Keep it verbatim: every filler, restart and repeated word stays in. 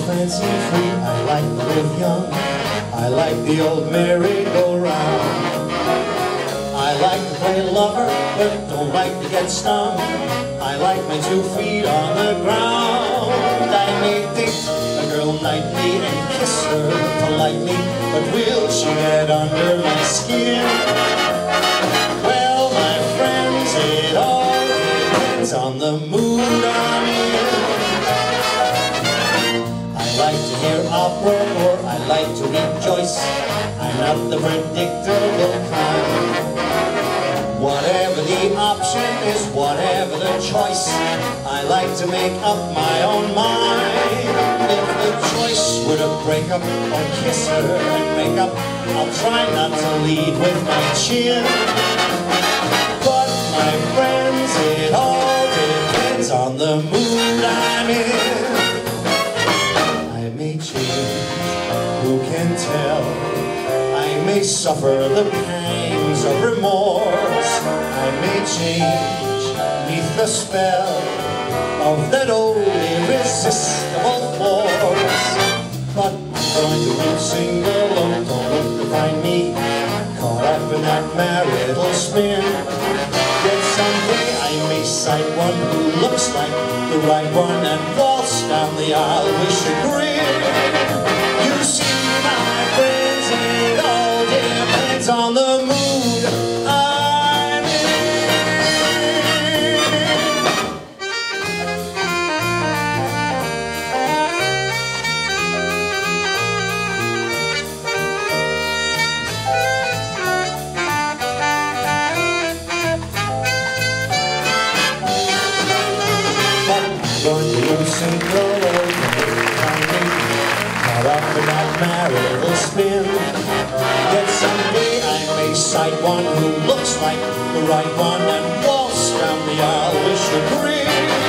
fancy free. I like to live young. I like the old merry-go-round. I like to play lover, but don't like to get stung. I like my two feet on the ground. I may date a girl nightly and kiss her politely, but will she get under my skin? Well, my friends, it all depends on the mood I'm in. I like to hear opera or I like to rejoice. I'm not the predictable kind. Whatever the option is, whatever the choice, I like to make up my own mind. If the choice were to break up or kiss her and make up, I'll try not to lead with my chin. But my friends, it all depends on the mood I'm in. I may change, who can tell? I may suffer the pangs of remorse. I may change neath the spell of that old irresistible force. But I'm going to live single, don't look to find me caught up in that marital spin. Yet someday I may sight one who looks like the right one and waltz down the aisle with chagrin. You see, my friends, it all depends on the mood I'm in. But I'm going to lose single, caught up in that marital spin. Yet someday I may sight one who looks like the right one and waltz down the aisle with chagrin.